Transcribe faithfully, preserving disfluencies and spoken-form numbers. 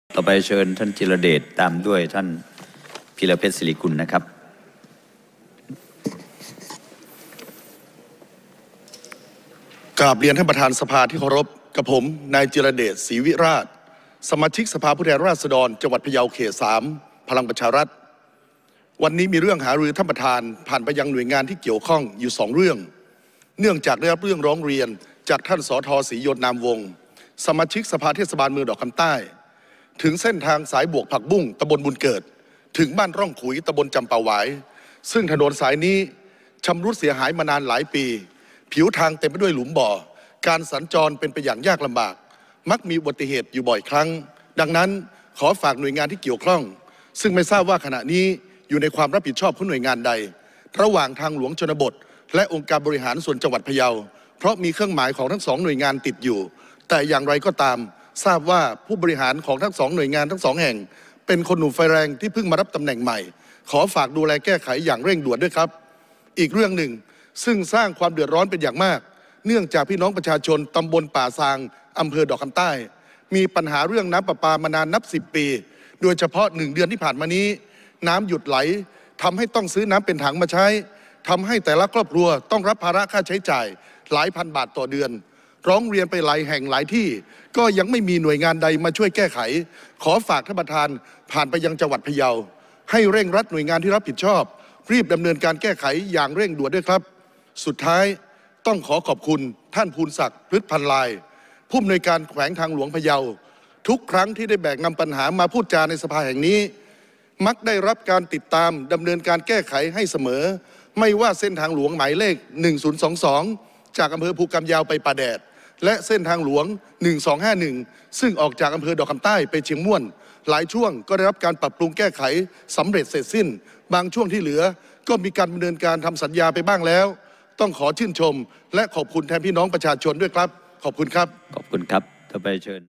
ต่อไปเชิญท่านจิรเดชตามด้วยท่านพีระเพชรศิริกุลนะครับกราบเรียนท่านประธานสภาที่เคารพกับผมนายจิรเดชศรีวิราชสมาชิกสภาผู้แทนราษฎรจังหวัดพะเยาเขตสามพลังประชารัฐวันนี้มีเรื่องหารือท่านประธานผ่านไปยังหน่วยงานที่เกี่ยวข้องอยู่สองเรื่องเนื่องจากได้รับเรื่องร้องเรียนจากท่านสทศรียนต์นามวงศ์สมาชิกสภาเทศบาลเมืองดอกคำใต้ถึงเส้นทางสายบวกผักบุ้งตำบลบุญเกิดถึงบ้านร่องขุยตำบลจำปาหวายซึ่งถนนสายนี้ชำรุดเสียหายมานานหลายปีผิวทางเต็มไปด้วยหลุมบ่อการสัญจรเป็นไปอย่างยากลำบากมักมีอุบัติเหตุอยู่บ่อยครั้งดังนั้นขอฝากหน่วยงานที่เกี่ยวข้องซึ่งไม่ทราบว่าขณะนี้อยู่ในความรับผิดชอบของหน่วยงานใดระหว่างทางหลวงชนบทและองค์การบริหารส่วนจังหวัดพะเยาเพราะมีเครื่องหมายของทั้งสองหน่วยงานติดอยู่แต่อย่างไรก็ตามทราบว่าผู้บริหารของทั้งสองหน่วยงานทั้งสองแห่งเป็นคนหนุ่มไฟแรงที่เพิ่งมารับตำแหน่งใหม่ขอฝากดูแลแก้ไขอย่างเร่งด่วนด้วยครับอีกเรื่องหนึ่งซึ่งสร้างความเดือดร้อนเป็นอย่างมากเนื่องจากพี่น้องประชาชนตำบลป่าซางอำเภอดอกคำใต้มีปัญหาเรื่องน้ำประปามานานนับสิบปีโดยเฉพาะหนึ่งเดือนที่ผ่านมานี้น้ำหยุดไหลทำให้ต้องซื้อน้ำเป็นถังมาใช้ทำให้แต่ละครอบครัวต้องรับภาระค่าใช้จ่ายหลายพันบาทต่อเดือนร้องเรียนไปหลายแห่งหลายที่ก็ยังไม่มีหน่วยงานใดมาช่วยแก้ไขขอฝากท่านประธานผ่านไปยังจังหวัดพะเยาให้เร่งรัดหน่วยงานที่รับผิดชอบรีบดำเนินการแก้ไขอย่างเร่งด่วนด้วยครับสุดท้ายต้องขอขอบคุณท่านภูลศักดิ์พฤทธพันลายผู้อำนวยการแขวงทางหลวงพะเยาทุกครั้งที่ได้แบกนำปัญหามาพูดจาในสภาแห่งนี้มักได้รับการติดตามดำเนินการแก้ไขให้เสมอไม่ว่าเส้นทางหลวงหมายเลขหนึ่งศูนย์สองสองจากอำเภอภูกำยาวไปป่าแดดและเส้นทางหลวงหนึ่งสองห้าหนึ่งซึ่งออกจากอำเภอดอกคำใต้ไปเชียงม่วนหลายช่วงก็ได้รับการปรับปรุงแก้ไขสำเร็จเสร็จสิ้นบางช่วงที่เหลือก็มีการดำเนินการทำสัญญาไปบ้างแล้วต้องขอชื่นชมและขอบคุณแทนพี่น้องประชาชนด้วยครับขอบคุณครับขอบคุณครับต่อไปเชิญ